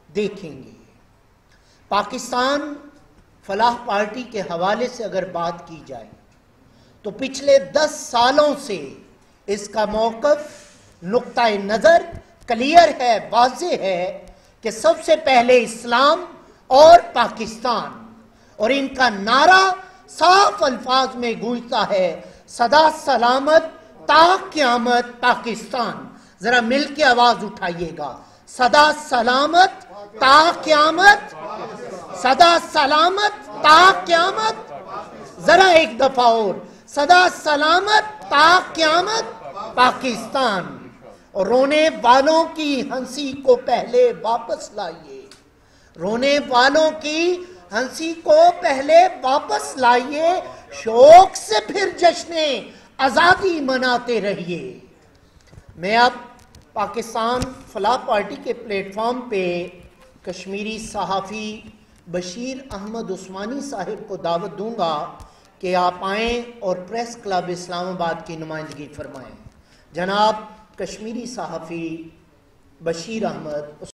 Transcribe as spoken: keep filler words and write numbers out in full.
دیکھیں گے۔ پاکستان فلاح پارٹی کے حوالے سے اگر بات کی جائے تو پچھلے دس سالوں سے اس کا موقف نقطہ نظر کلیئر ہے، واضح ہے کہ سب سے پہلے اسلام اور پاکستان، اور ان کا نعرہ صاف الفاظ میں گونجتا ہے، سدا سلامت تا قیامت پاکستان۔ ذرا مل کے آواز اٹھائیے گا، سدا سلامت تا قیامت، سدا سلامت تا قیامت۔ ذرا ایک دفعہ اور، سدا سلامت تا قیامت پاکستان۔ اور رونے والوں کی ہنسی کو پہلے واپس لائیے، رونے والوں کی ہنسی کو پہلے واپس لائیے، شوق سے پھر جشن آزادی مناتے رہیے۔ میں اب پاکستان فلاح پارٹی کے پلیٹ فارم پہ کشمیری صحافی بشیر احمد عثمانی صاحب کو دعوت دوں گا کہ آپ آئیں اور پریس کلب اسلام آباد کی نمائندگی فرمائیں۔ جناب کشمیری صحافی بشیر احمد